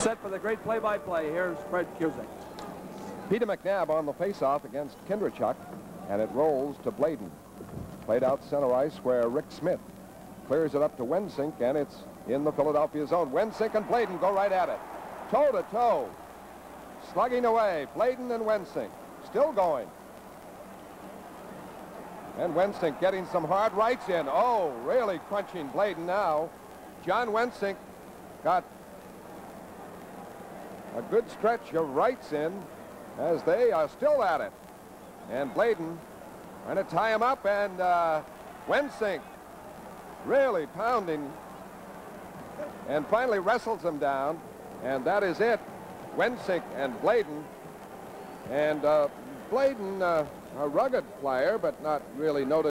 Set for the great play-by-play. Here's Fred Cusick. Peter McNabb on the face-off against Kindrachuk, and it rolls to Bladon. Played out center ice where Rick Smith clears it up to Wensink, and it's in the Philadelphia zone. Wensink and Bladon go right at it. Toe-to-toe. Slugging away. Bladon and Wensink still going. And Wensink getting some hard rights in. Oh, really crunching Bladon now. John Wensink got a good stretch of rights in as they are still at it. And Bladon trying to tie him up, and Wensink really pounding and finally wrestles him down, and that is it. Wensink and Bladon. And Bladon, a rugged player, but not really noted